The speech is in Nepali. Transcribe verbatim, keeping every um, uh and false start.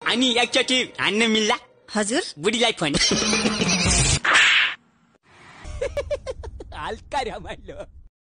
अनि एकचोटि हान्न मिल्ला? हजुर बुढीलाई फोन। हल्का रमाइलो।